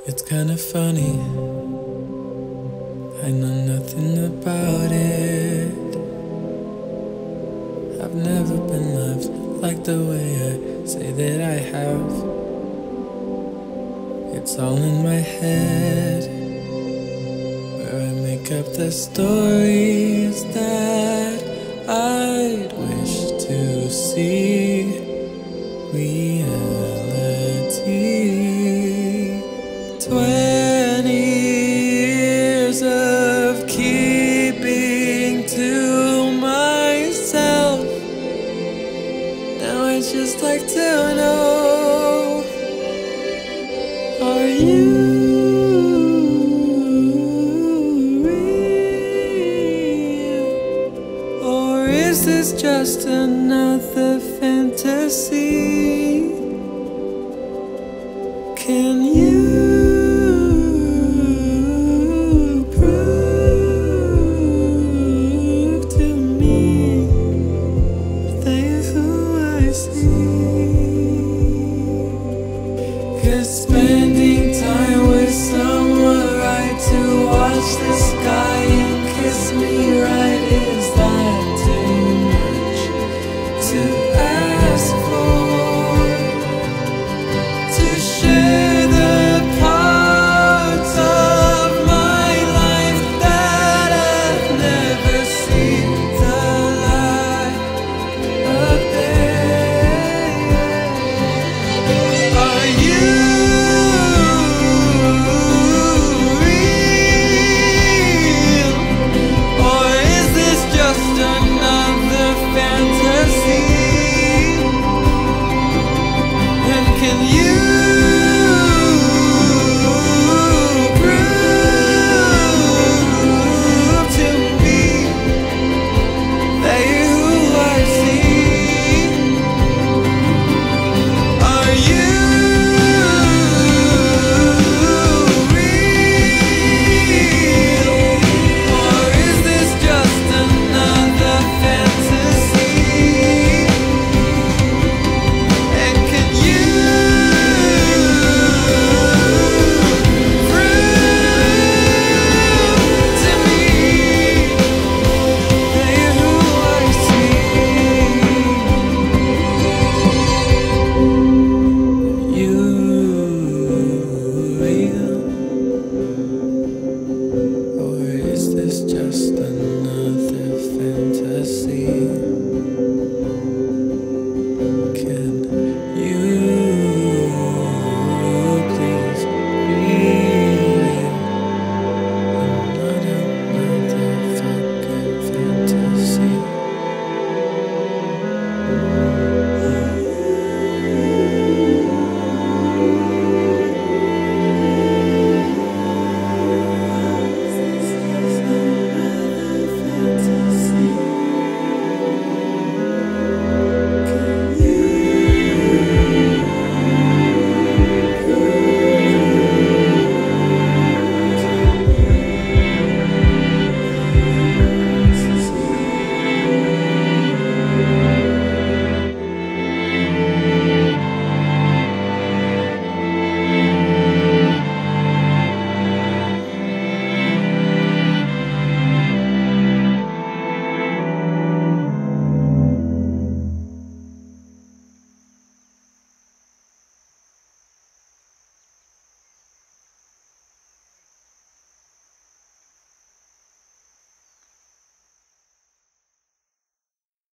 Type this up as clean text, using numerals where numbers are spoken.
It's kinda funny, I know nothing about it. I've never been loved like the way I say that I have. It's all in my head, where I make up the stories that I'd wish to see reality. 20 years of keeping to myself. Now I'd just like to know, are you real? Or is this just another fantasy? Can you